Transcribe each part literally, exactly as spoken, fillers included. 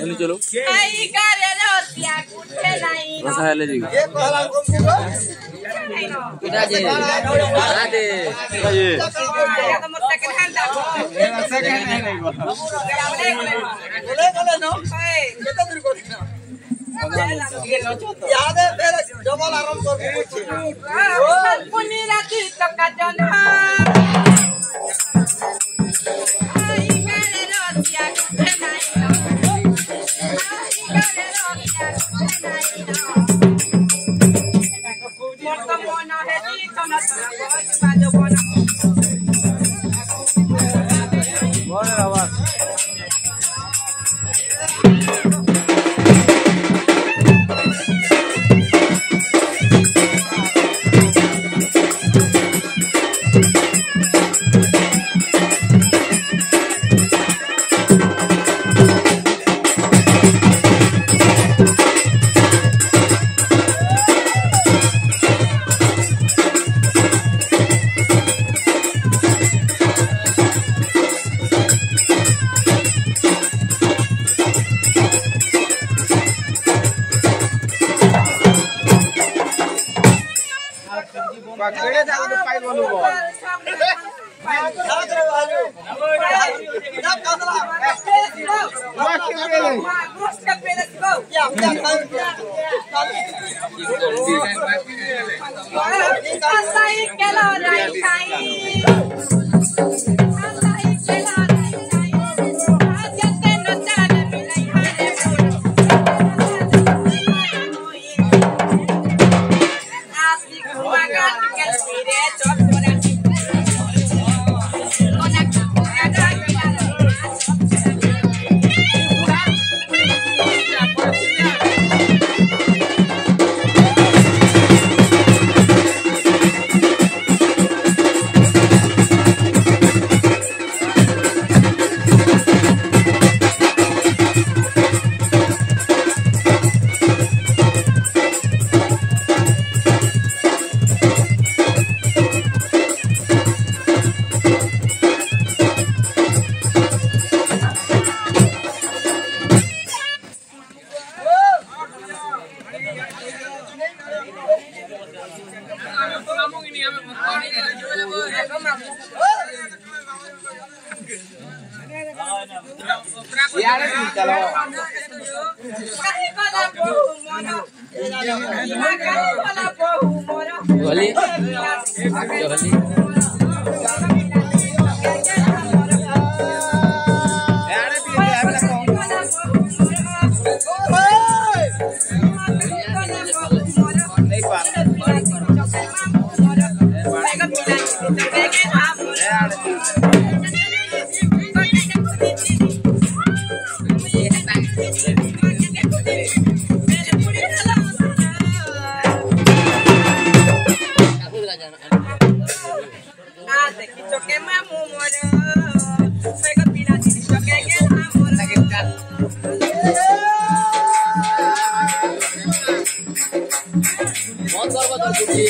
नहीं चलो आई करे रोटिया कुठे नहीं रसा है ले जी ये कहला हमको किधर जे कहां दे ये ये तो मोर सेकंड हैंड दा ये सेकंड है नहीं बोले बोले नो ए केता दूर को याद है फिर डबल आराम करके पूछे पुनी राती तो का जना आई करे रोटिया कुठे नहीं आई करे रोटिया कुठे नहीं मोर तो मन है जी तो ना बाजो बना बोल रहा पकड़े जाओ तो पाइल वालों को याद रहो आलू ना कादला हुआ के पहले गोश्त का पहले को या क्या खान सही केलो राई खाई सही केलो राई खाई जते न चल मिलाई हारे आसी कुआ काट के सिरे चोरा यार चलो काहे कोला बहु मोरा काहे कोला बहु मोरा गली गली यार भी है वाला कौन नहीं पार यार बहुत बार बात कुर्सी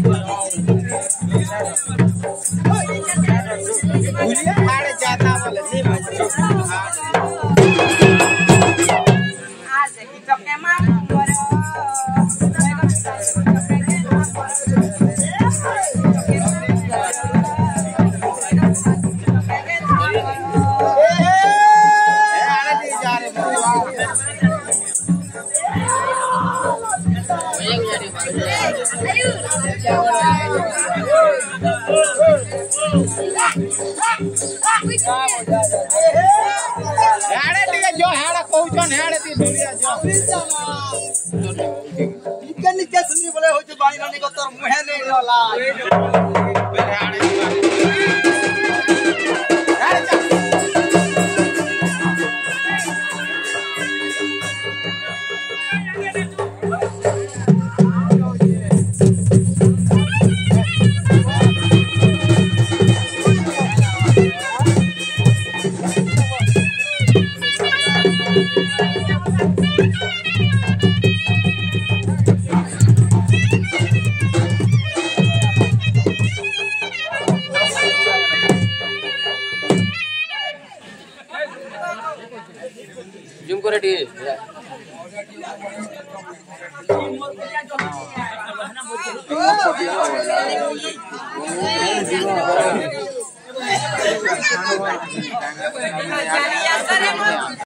जाता बोले हेड़े टिके जो हेड़ा कहउछन हेड़े ती दुनिया जो टिके निके सुनी बोले हो जे बाई रानी को तोर मुहे नहीं रहला हेड़े हेड़े जा জুম করে দিয়ে Jadi yang sering